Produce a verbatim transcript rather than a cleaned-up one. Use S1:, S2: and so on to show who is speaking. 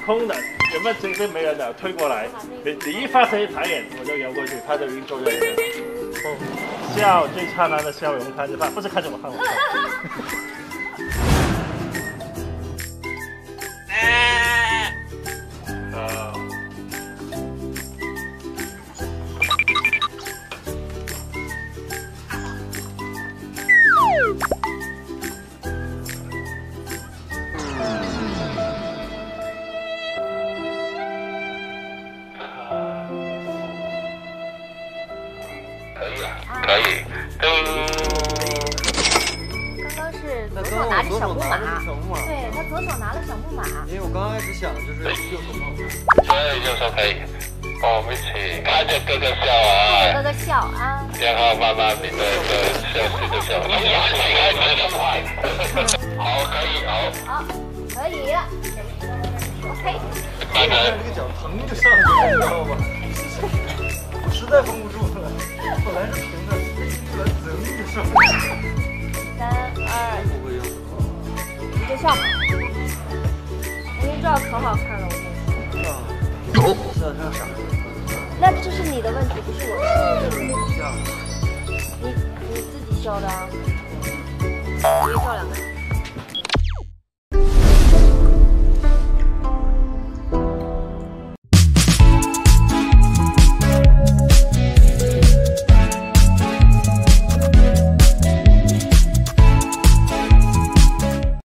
S1: 空的，有没有这边没人的推过来，你你一发声音抬眼，我就摇过去，他就已经坐在这里了。哦，笑最灿烂的笑容看着他，不是看着我，看我笑。
S2: 可以，叮。
S3: 刚刚是左手拿着小木马，对他左手拿了小木马。
S4: 因为我刚开始想就是右手放。
S2: 对，右手可以。我们一起看着哥哥笑啊，
S3: 哥哥笑啊，
S2: 然后慢慢你的的笑息的笑，你要起来别这么快。好，可以，好。
S3: 好，可以了。OK。
S4: 慢慢这个脚疼就上去了，你知道吗？我实在绷不住了，本来是平的，突然噌就上去了。
S3: 三二，
S4: 不会用。
S3: 你就笑。明明这样可好看了，我跟你说。
S4: 有。是啊，这样傻。
S3: 那这是你的问题，不是我的。
S4: 这样。
S3: 你你自己笑的啊。你笑两个。